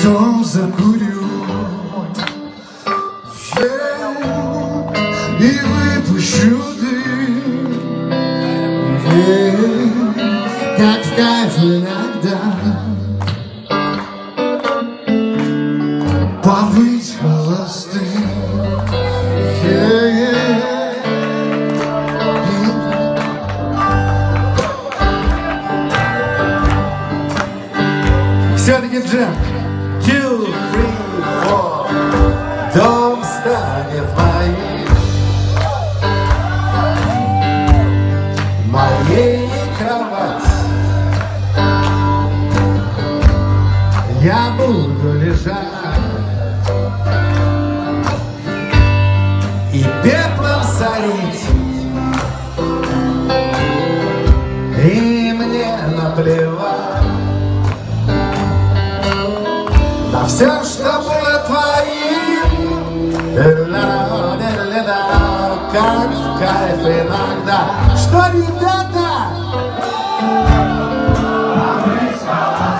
потом закурю и выпущу дым, как в кайф иногда повыть холостым. Все-таки джем. 2, 3, 4. Дом станет моей кровать. Я буду лежать и пеплом солить, и мне наплевать на все, что было твоим. Как в кайф иногда. Что, ребята?